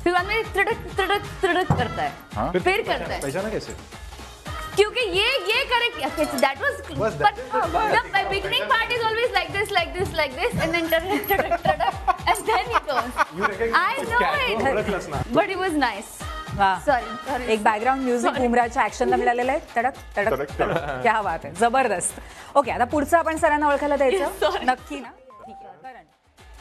फिर बाद में तड़क तड़क तड़क करता है, फिर करता है। पहचाना कैसे? क्योंकि ये करे, that was but the beginning part is always like this and then and then it goes. I know it, but it was nice. वाह, Sorry. एक बॅकग्राऊंड म्युझिक बुमराच्या ऍक्शनला मिळालेलं आहे. तडक तडक तडक, क्या बात आहे, जबरदस्त. ओके, आता पुढचं आपण सरांना ओळखायला द्यायचं नक्की ना.